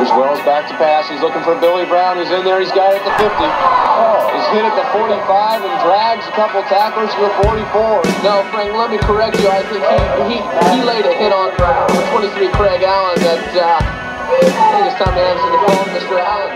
Here's Wells back to pass. He's looking for Billy Brown, who's in there. He's got it at the 50. He's hit at the 45 and drags a couple tacklers to the 44. No, Frank, let me correct you. I think he laid a hit on 23 Craig Allen that I think it's time to answer the phone, Mr. Allen.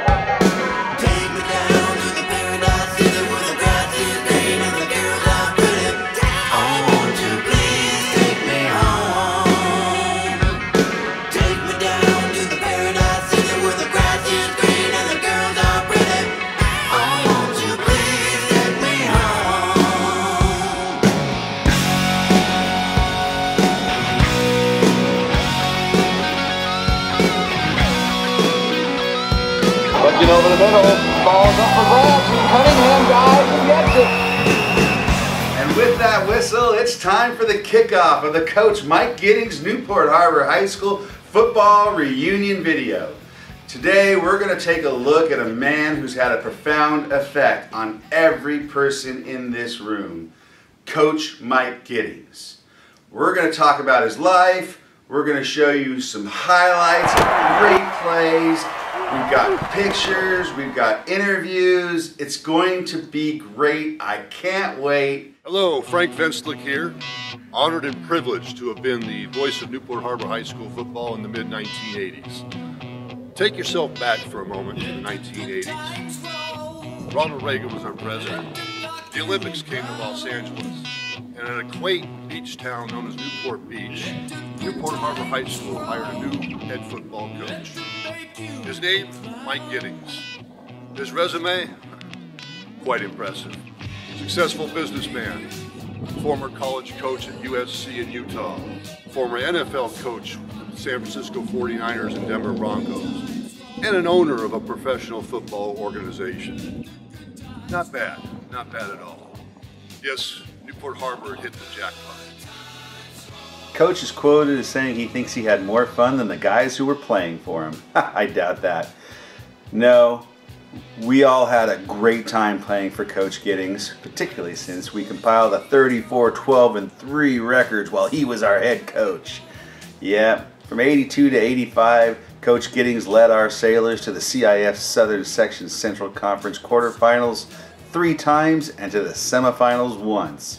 Looking over the middle, ball's up for grabs, and Cunningham dives and gets it. And with that whistle, it's time for the kickoff of the Coach Mike Giddings Newport Harbor High School football reunion video. Today, we're going to take a look at a man who's had a profound effect on every person in this room, Coach Mike Giddings. We're going to talk about his life. We're going to show you some highlights of great plays. We've got pictures, we've got interviews. It's going to be great. I can't wait. Hello, Frank Venslick here. Honored and privileged to have been the voice of Newport Harbor High School football in the mid-1980s. Take yourself back for a moment to the 1980s. Ronald Reagan was our president. The Olympics came to Los Angeles. And in a quaint beach town known as Newport Beach, Newport Harbor High School hired a new head football coach. His name, Mike Giddings. His resume, quite impressive. Successful businessman, former college coach at USC in Utah, former NFL coach with the San Francisco 49ers and Denver Broncos, and an owner of a professional football organization. Not bad at all. Yes, Newport Harbor hit the jackpot. Coach is quoted as saying he thinks he had more fun than the guys who were playing for him. I doubt that. No, we all had a great time playing for Coach Giddings, particularly since we compiled a 34-12-3 records while he was our head coach. Yeah, from 82 to 85, Coach Giddings led our Sailors to the CIF Southern Section Central Conference quarterfinals 3 times and to the semifinals once.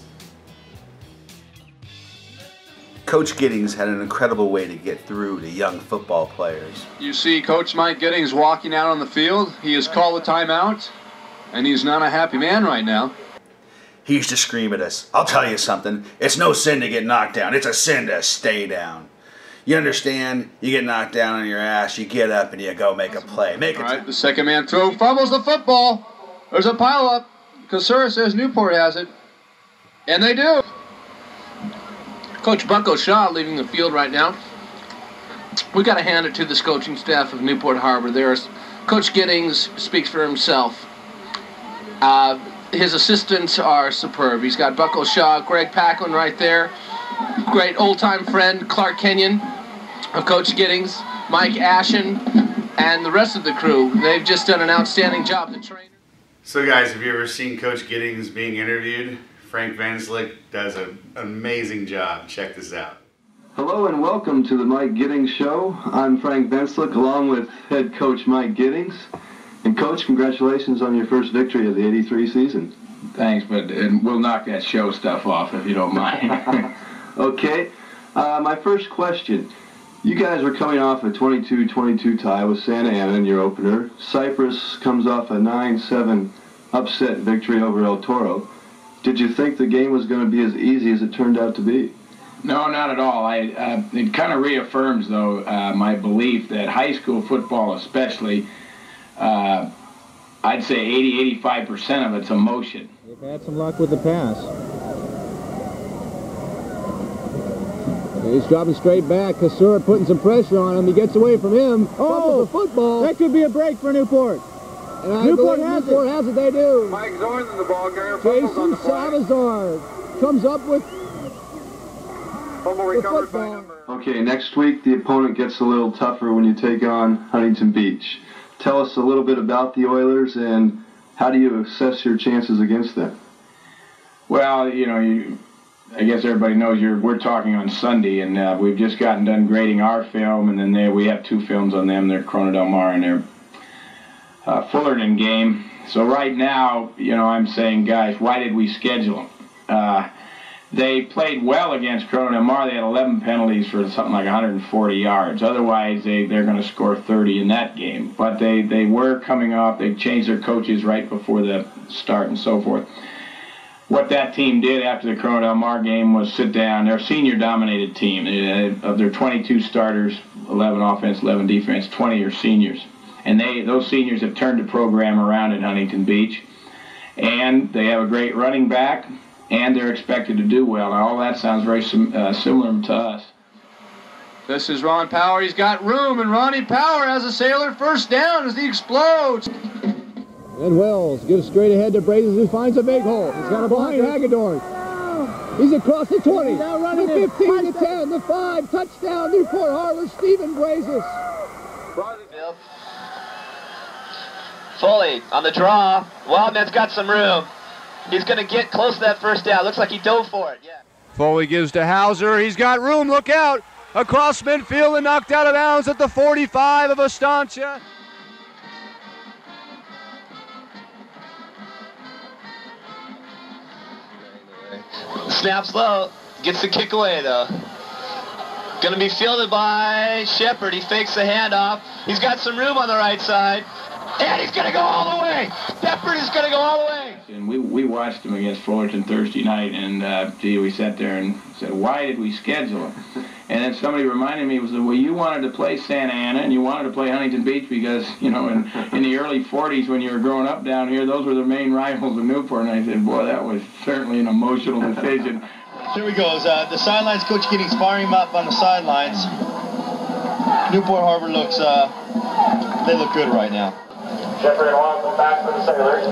Coach Giddings had an incredible way to get through to young football players. You see Coach Mike Giddings walking out on the field. He has called a timeout, and he's not a happy man right now. He used to scream at us, "I'll tell you something, it's no sin to get knocked down, it's a sin to stay down." You understand? You get knocked down on your ass, you get up and you go make a play. All right, the second man throw, fumbles the football. There's a pile-up. Kasura says Newport has it, and they do. Coach Bucko Shaw leaving the field right now. We got to hand it to this coaching staff of Newport Harbor. Coach Giddings speaks for himself. His assistants are superb. He's got Bucko Shaw, Greg Packlin right there. Great old-time friend, Clark Kenyon of Coach Giddings, Mike Ashen, and the rest of the crew. They've just done an outstanding job. The trainer. So guys, have you ever seen Coach Giddings being interviewed? Frank Venslick does an amazing job. Check this out. Hello and welcome to the Mike Giddings Show. I'm Frank Venslick along with head coach Mike Giddings. And coach, congratulations on your first victory of the '83 season. Thanks, but we'll knock that show stuff off if you don't mind. Okay, my first question. You guys were coming off a 22-22 tie with Santa Ana in your opener. Cypress comes off a 9-7 upset victory over El Toro. Did you think the game was going to be as easy as it turned out to be? No, not at all. It kind of reaffirms, though, my belief that high school football especially, I'd say 80-85% of it's emotion. They've had some luck with the pass. He's dropping straight back. Kasura putting some pressure on him. He gets away from him. Oh, the football. That could be a break for Newport. And Newport has it. They do. Mike Zorn's in the ball game. Jason Salazar comes up with the football. Okay, next week the opponent gets a little tougher when you take on Huntington Beach. Tell us a little bit about the Oilers and how do you assess your chances against them? Well, you know, I guess everybody knows we're talking on Sunday, and we've just gotten done grading our film, and then we have 2 films on them. They're Corona Del Mar and their Fullerton game. So right now, I'm saying, guys, why did we schedule them? They played well against Corona Del Mar. They had 11 penalties for something like 140 yards. Otherwise, they're going to score 30 in that game. But they were coming off. They changed their coaches right before the start and so forth. What that team did after the Corona Del Mar game was sit down. They're a senior-dominated team. Of their 22 starters, 11 offense, 11 defense, 20 are seniors. And those seniors have turned the program around at Huntington Beach. And they have a great running back, and they're expected to do well. Now, all that sounds very similar to us. This is Ron Power. He's got room, and Ronnie Power has a Sailor first down as he explodes. And Wells gives straight ahead to Brazes, who finds a big hole. He's got a behind Hagedorn. He's across the 20, the 15, the 10, the 5, touchdown, Newport Harbor, Stephen Brazes. Foley on the draw. Wildman's got some room. He's going to get close to that first down. Looks like he dove for it. Yeah. Foley gives to Hauser. He's got room. Look out. Across midfield and knocked out of bounds at the 45 of Estancia. Snaps low. Gets the kick away, though. Going to be fielded by Shepard. He fakes the handoff. He's got some room on the right side. And he's going to go all the way. Shepard is going to go all the way. And we watched him against Fullerton Thursday night, and we sat there and said, why did we schedule him? And then somebody reminded me, well, you wanted to play Santa Ana and you wanted to play Huntington Beach because, in the early 40s when you were growing up down here, those were the main rivals of Newport. And I said, boy, that was certainly an emotional decision. Here we go. The sidelines, Coach Giddings firing him up on the sidelines. Newport Harbor looks, they look good right now. Shepard and Watson back for the Sailors.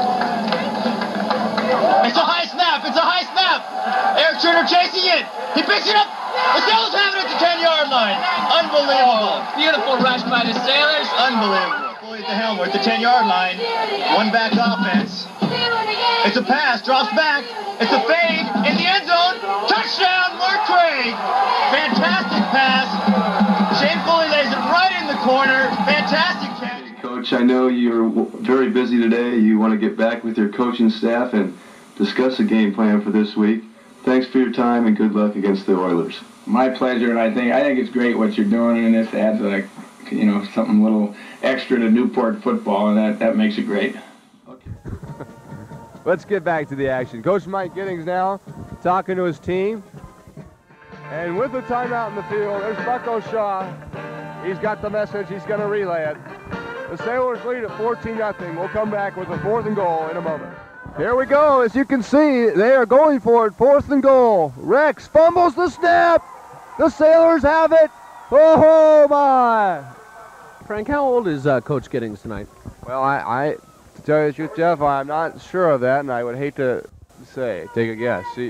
It's a high snap. It's a high snap. Eric Turner chasing it. He picks it up. The Sailors have it at the 10-yard line. Unbelievable. Beautiful rush by the Sailors. Unbelievable. Fully at the helm. We're at the 10-yard line. One back offense. It's a pass. Drops back. It's a fade in the end zone. Touchdown, Mark Craig. Fantastic pass. Shane Foley lays it right in the corner. Fantastic catch. Coach, I know you're very busy today. You want to get back with your coaching staff and discuss a game plan for this week. Thanks for your time and good luck against the Oilers. My pleasure, and I think it's great what you're doing, and this adds something a little extra to Newport football, and that makes it great. Okay. Let's get back to the action. Coach Mike Giddings now talking to his team. And with the timeout in the field, there's Bucko Shaw. He's got the message. He's going to relay it. The Sailors lead at 14-0. We'll come back with a 4th and goal in a moment. Here we go. As you can see, they are going for it. 4th and goal. Rex fumbles the snap. The Sailors have it. Oh, my. Frank, how old is Coach Giddings tonight? Well, I to tell you the truth, Jeff, I'm not sure of that, and I would hate to say. Take a guess. He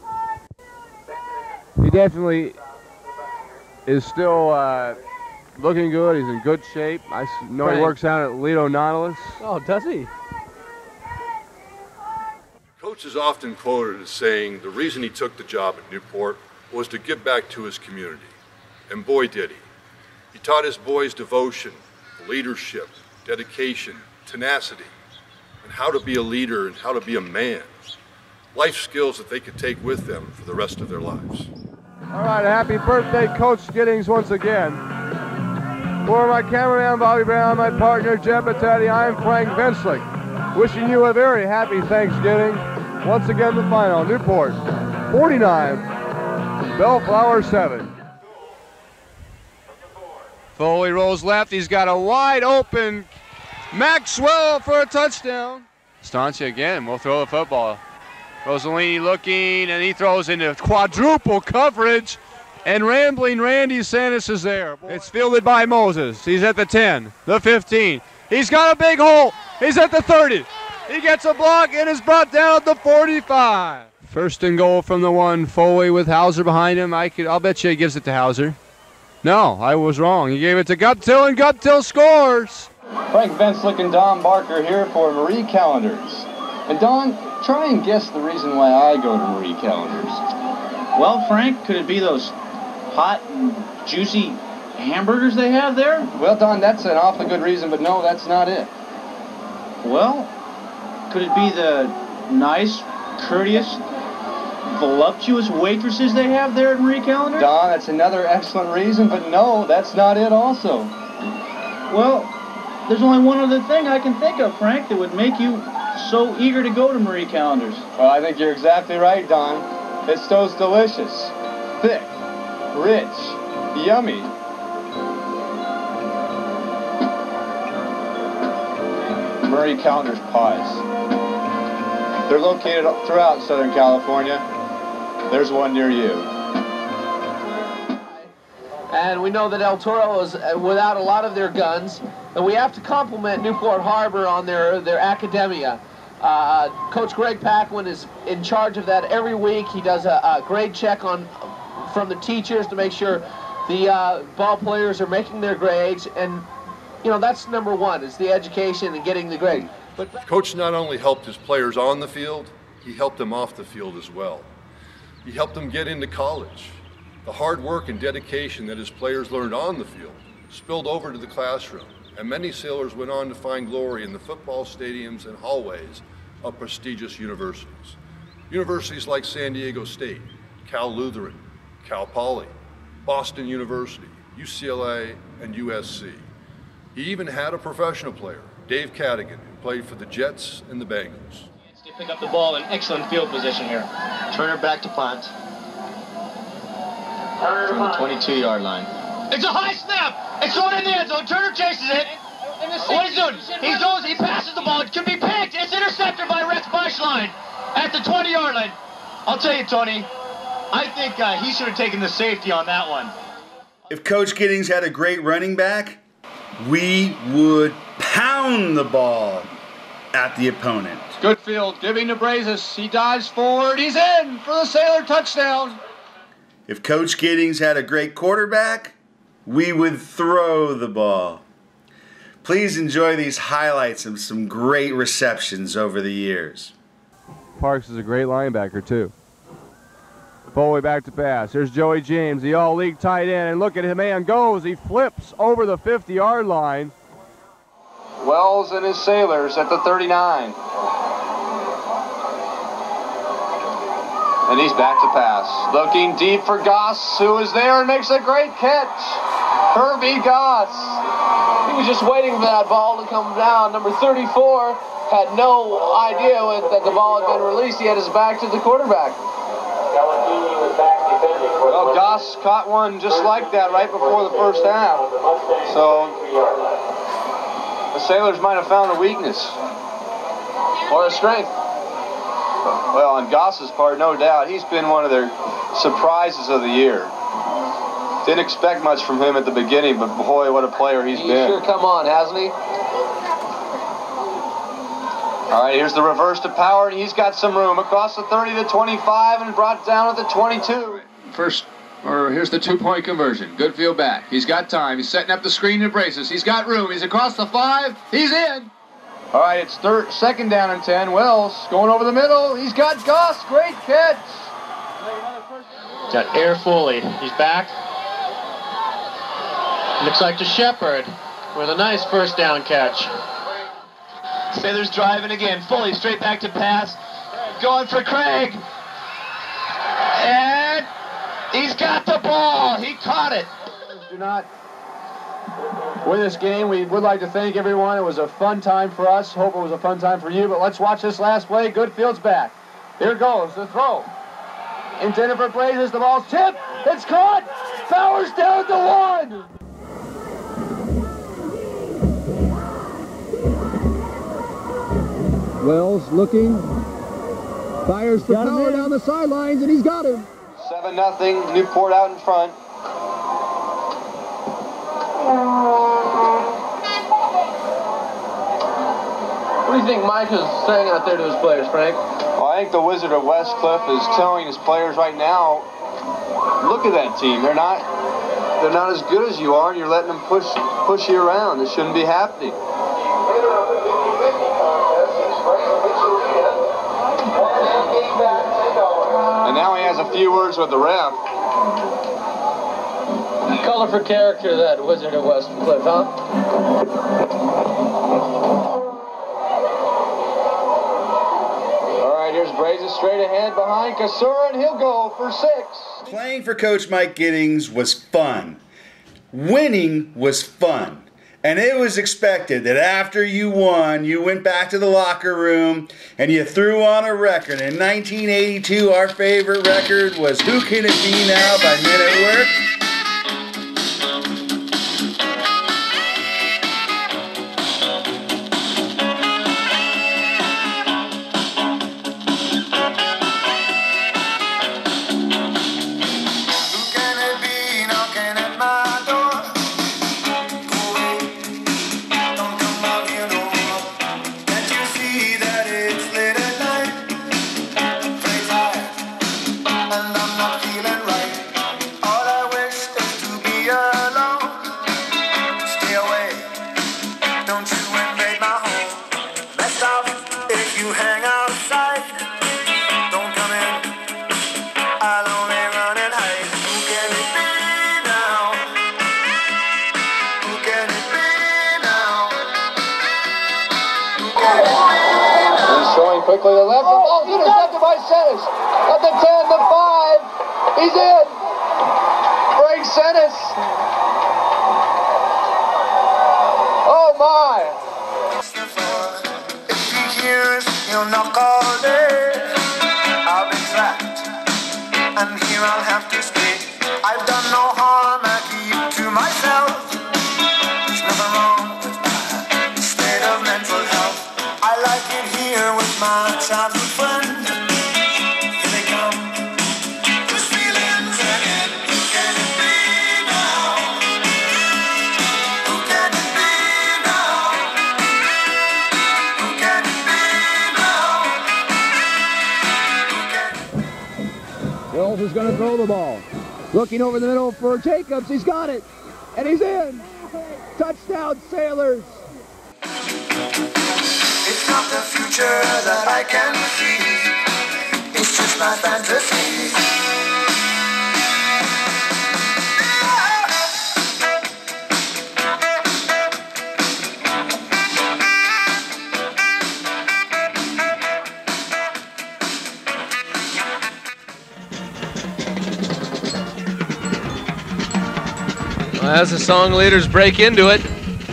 definitely is still looking good. He's in good shape. I know Frank. He works out at Lido Nautilus. Oh, does he? Coach is often quoted as saying the reason he took the job at Newport was to give back to his community. And boy, did he. He taught his boys devotion, leadership, dedication, tenacity, and how to be a leader and how to be a man. Life skills that they could take with them for the rest of their lives. All right, happy birthday, Coach Giddings, once again. For my cameraman, Bobby Brown, my partner, Jeb Battetti, I'm Frank Venslick. Wishing you a very happy Thanksgiving. Once again, the final, Newport 49, Bellflower 7. Foley rolls left. He's got a wide open Maxwell for a touchdown. Estancia again will throw the football. Rossellini looking, and he throws into quadruple coverage. And rambling Randy Santos is there. It's fielded by Moses. He's at the 10, the 15. He's got a big hole. He's at the 30. He gets a block and is brought down at the 45. 1st and goal from the 1. Foley with Hauser behind him. I'll bet you he gives it to Hauser. No, I was wrong. He gave it to Guptill, and Guptill scores. Frank Venslick and Don Barker here for Marie Callender's. And Don, try and guess the reason why I go to Marie Callender's. Well, Frank, could it be those hot and juicy hamburgers they have there? Well, Don, that's an awfully good reason, but no, that's not it. Well, could it be the nice, courteous, voluptuous waitresses they have there at Marie Callender? Don, that's another excellent reason, but no, that's not it also. Well, there's only one other thing I can think of, Frank, that would make you so eager to go to Marie Callender's. Well, I think you're exactly right, Don. It's those delicious, thick, rich, yummy Marie Callender's pies. They're located throughout Southern California. There's one near you. And we know that El Toro is without a lot of their guns, and we have to compliment Newport Harbor on their academia. Coach Greg Paquin is in charge of that every week. He does a grade check from the teachers to make sure the ball players are making their grades, and you know that's number one, is the education and getting the grade. But Coach not only helped his players on the field, he helped them off the field as well. He helped them get into college. The hard work and dedication that his players learned on the field spilled over to the classroom, and many sailors went on to find glory in the football stadiums and hallways of prestigious universities. Universities like San Diego State, Cal Lutheran, Cal Poly, Boston University, UCLA, and USC. He even had a professional player, Dave Cadigan, who played for the Jets and the Bengals. They pick up the ball in excellent field position here. Turner back to punt. From the 22-yard line. It's a high snap! It's thrown in the end zone. Turner chases it. What he's doing? He passes the ball. It could be picked. It's intercepted by Rex Beischlein at the 20-yard line. I'll tell you, Tony, I think he should have taken the safety on that one. If Coach Giddings had a great running back, we would pound the ball at the opponent. Good field, giving to Brazos. He dives forward. He's in for the Sailor touchdown. If Coach Giddings had a great quarterback, we would throw the ball. Please enjoy these highlights of some great receptions over the years. Parks is a great linebacker, too. Foley back to pass. Here's Joey James, the all-league tight end. And look at him, man goes. He flips over the 50-yard line. Wells and his Sailors at the 39. And he's back to pass. Looking deep for Goss, who is there and makes a great catch. Herbie Goss. He was just waiting for that ball to come down. Number 34 had no idea that the ball had been released. He had his back to the quarterback. Well, Goss caught one just like that right before the first half. So the Sailors might have found a weakness or a strength. Well, on Goss's part, no doubt, he's been one of their surprises of the year. Didn't expect much from him at the beginning, but boy, what a player he's been. Sure come on, hasn't he? All right, here's the reverse to Power, and he's got some room across the 30 to 25 and brought down at the 22. Here's the two-point conversion. Good field back. He's got time. He's setting up the screen to Brazos. He's got room. He's across the 5. He's in. All right, it's second down and 10. Wells going over the middle. He's got Goss. Great catch. Got Air Foley. He's back. Looks like to Shepard with a nice first down catch. Sailors driving again. Foley straight back to pass. Going for Craig. And he's got the ball. He caught it. Do not win this game. We would like to thank everyone. It was a fun time for us. Hope it was a fun time for you. But let's watch this last play. Goodfield's back. Here goes the throw. Intended for Brazos. The ball's tipped. It's caught. Powers down to 1. Wells looking. Fires for Power down the sidelines, and he's got him. 7-0. Newport out in front. What do you think Mike is saying out there to his players, Frank? Well, I think the Wizard of Westcliff is telling his players right now, look at that team. They're not as good as you are, and you're letting them push you around. This shouldn't be happening. And now he has has a few words with the ref. Color for character, that Wizard of Westcliff, huh? All right, here's Brazes straight ahead behind Kasura, and he'll go for 6. Playing for Coach Mike Giddings was fun. Winning was fun. And it was expected that after you won, you went back to the locker room and you threw on a record. In 1982, our favorite record was Who Can It Be Now by Men at Work. Quickly to the left, the ball's intercepted by Senes. At the 10, the 5, he's in. Frank Senes. Oh my. If he hears, he'll knock all day. I've been trapped, and here I'll have to stay. I've done no harm, I keep to myself. There's nothing wrong with my state of mental health. I like it here with my childhood friend. Here they come, those feelings again. Who can it be now? Who can it be now? Who can it be now? Wills is going to throw the ball. Looking over the middle for Jacobs. He's got it. And he's in. Touchdown, Sailors. It's not the future that I can see. It's just my fantasy. Well, as the song leaders break into it,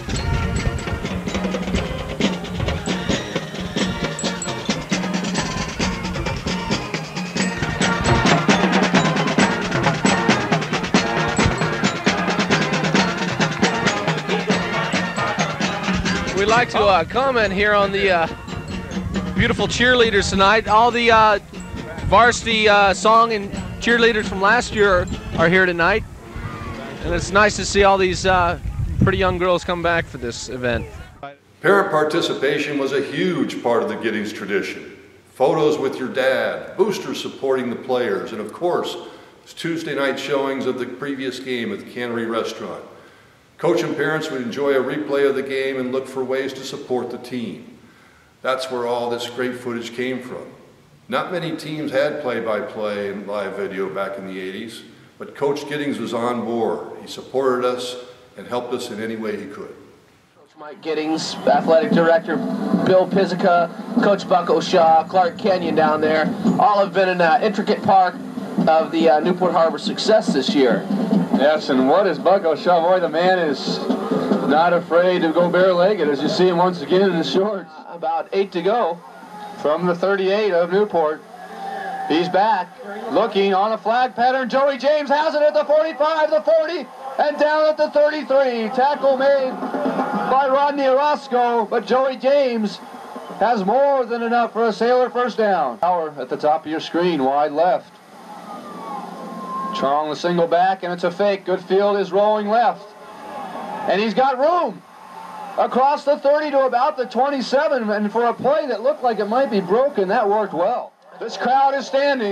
we'd like to comment here on the beautiful cheerleaders tonight. All the varsity song and cheerleaders from last year are here tonight. And it's nice to see all these pretty young girls come back for this event. Parent participation was a huge part of the Giddings tradition. Photos with your dad, boosters supporting the players, and of course, Tuesday night showings of the previous game at the Cannery Restaurant. Coach and parents would enjoy a replay of the game and look for ways to support the team. That's where all this great footage came from. Not many teams had play-by-play and live video back in the 80s, but Coach Giddings was on board. He supported us and helped us in any way he could. Coach Mike Giddings, Athletic Director Bill Pizzica, Coach Bucko Shaw, Clark Kenyon down there, all have been an intricate part of the Newport Harbor success this year. Yes, and what is Bucko Shaw? Boy, the man is not afraid to go bare-legged, as you see him once again in his shorts. About 8 to go. From the 38 of Newport. He's back, looking on a flag pattern. Joey James has it at the 45, the 40, and down at the 33. Tackle made by Rodney Orozco, but Joey James has more than enough for a Sailor first down. Power at the top of your screen, wide left. Chong the single back, and it's a fake. Good field is rolling left. And he's got room across the 30 to about the 27, and for a play that looked like it might be broken, that worked well. This crowd is standing.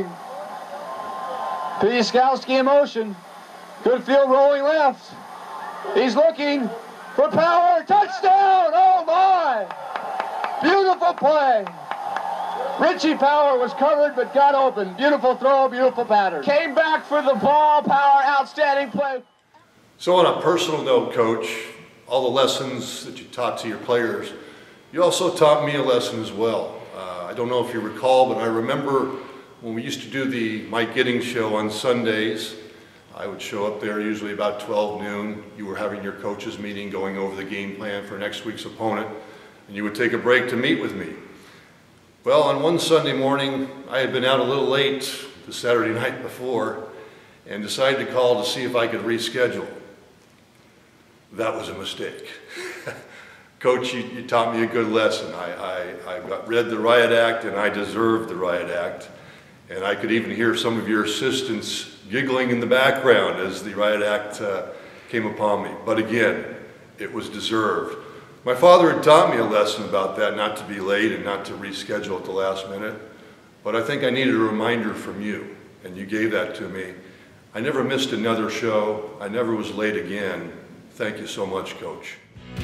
Piaskowski in motion. Good field rolling left. He's looking for power. Touchdown! Oh my! Beautiful play. Richie Power was covered but got open. Beautiful throw, beautiful pattern. Came back for the ball. Power, outstanding play. So on a personal note, Coach, all the lessons that you taught to your players, you also taught me a lesson as well. I don't know if you recall, but I remember when we used to do the Mike Giddings show on Sundays. I would show up there usually about 12 noon. You were having your coaches meeting, going over the game plan for next week's opponent, and you would take a break to meet with me. Well, on one Sunday morning, I had been out a little late the Saturday night before and decided to call to see if I could reschedule. That was a mistake. Coach, you taught me a good lesson. I read the riot act and I deserved the riot act. And I could even hear some of your assistants giggling in the background as the riot act came upon me. But again, it was deserved. My father had taught me a lesson about that, not to be late and not to reschedule at the last minute. But I think I needed a reminder from you, and you gave that to me. I never missed another show. I never was late again. Thank you so much, Coach.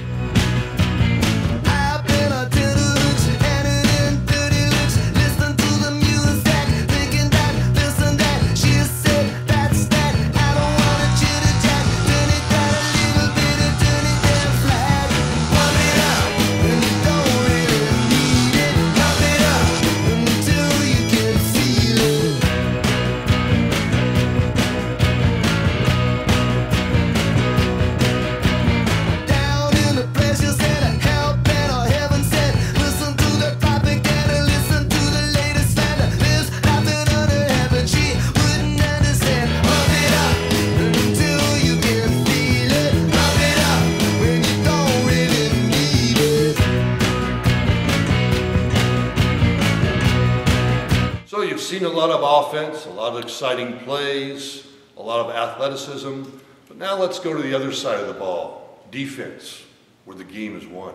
So you've seen a lot of offense, a lot of exciting plays, a lot of athleticism, but now let's go to the other side of the ball, defense, where the game is won.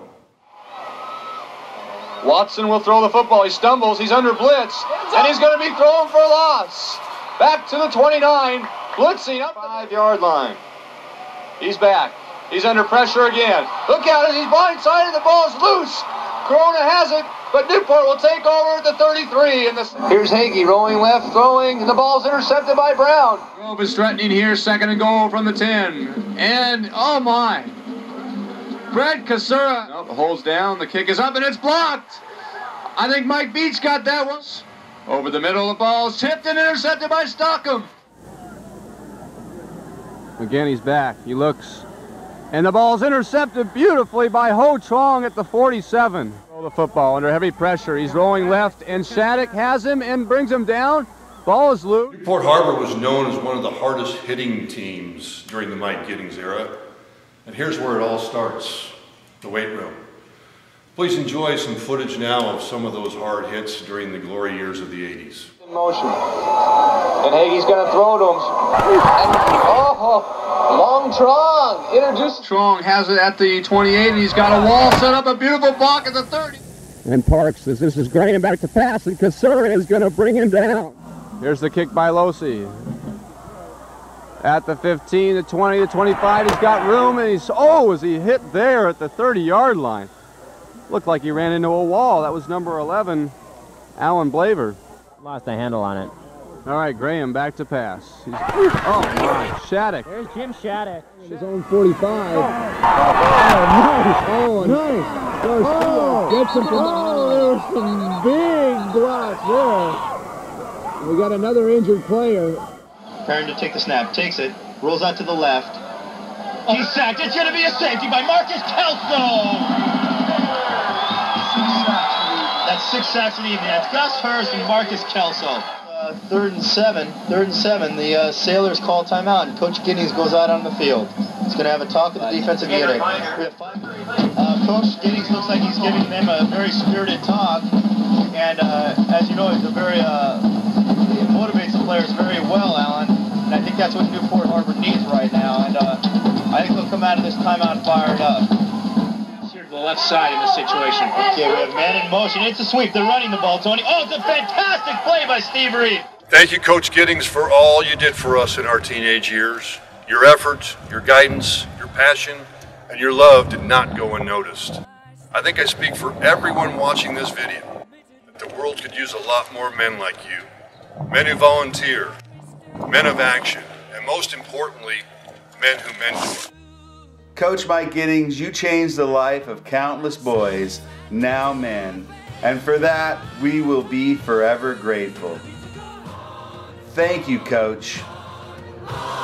Watson will throw the football. He stumbles. He's under blitz, and he's going to be thrown for a loss. Back to the 29, blitzing up the 5-yard line. He's back. He's under pressure again. Look out as he's blindsided. The ball is loose. Corona has it, but Newport will take over at the 33. Here's Hagee rolling left, throwing, and the ball's intercepted by Brown. Grove is threatening here, 2nd and goal from the 10. And, oh my, Brett Kasura holds down, the kick is up, and it's blocked. I think Mike Beach got that one. Over the middle, the ball's tipped and intercepted by Stockham. Again, he's back. He looks. And the ball's intercepted beautifully by Ho Trong at the 47. The football under heavy pressure. He's rolling left, and Shattuck has him and brings him down. Ball is loose. Newport Harbor was known as one of the hardest hitting teams during the Mike Giddings era. And here's where it all starts, the weight room. Please enjoy some footage now of some of those hard hits during the glory years of the 80s. In motion. And Hagee's going to throw to him. And, long Trong introduces. Trong has it at the 28, and he's got a wall set up, a beautiful block at the 30. And Parks says this is Graham back to pass, and Kasura is going to bring him down. Here's the kick by Losi. At the 15, the 20, the 25, he's got room, and is he hit there at the 30-yard line? Looked like he ran into a wall. That was number 11, Alan Blaver. Lost the handle on it. All right, Graham back to pass. Oh, my. Shattuck. There's Jim Shattuck. His own 45. Nice. Oh, nice. Gets him from there were some big blocks there. We got another injured player. Preparing to take the snap. Takes it. Rolls out to the left. He's sacked. It's going to be a safety by Marcus Kelso. That's 6 sacks in the evening. That's Gus Hurst and Marcus Kelso. 3rd and 7. 3rd and 7. The Sailors call timeout, and Coach Giddings goes out on the field. He's going to have a talk with the defensive unit. Coach Giddings looks like he's giving them a very spirited talk, and as you know, he's he motivates the players very well, Alan. And I think that's what Newport Harbor needs right now. And I think they'll come out of this timeout fired up. The left side in this situation. Okay, we have man in motion. It's a sweep. They're running the ball, Tony. Oh, it's a fantastic play by Steve Reed. Thank you, Coach Giddings, for all you did for us in our teenage years. Your effort, your guidance, your passion, and your love did not go unnoticed. I think I speak for everyone watching this video. The world could use a lot more men like you. Men who volunteer, men of action, and most importantly, men who mentor. Coach Mike Giddings, you changed the life of countless boys, now men, and for that, we will be forever grateful. Thank you, Coach.